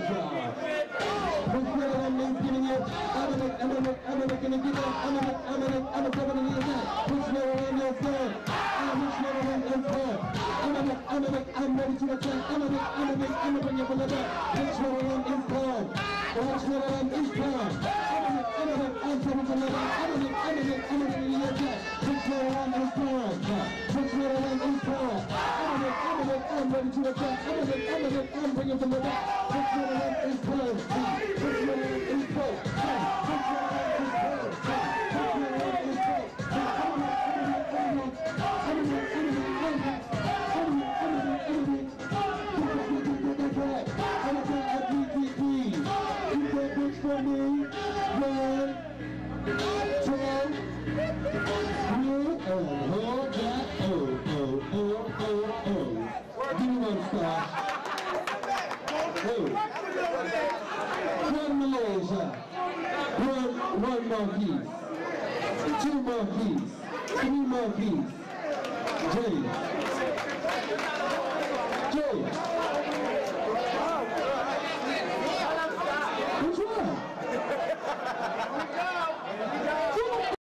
I'm ready to attack. I'm bring you from the back. Which one of them is gone? Which one of them is gone? I'm coming from the back. I'm bring you from the attack. Which one of them is gone? Which one of them is gone? I'm ready to attack. I'm bring you from the back. Which one of them is gone? Which one of them is gone? Which one of them is gone? Which one of them is gone? For me, 1, 2, 3, and hold that. Give me one star. One Malaysia. One more piece. 2 more piece. 3 more piece. Jay.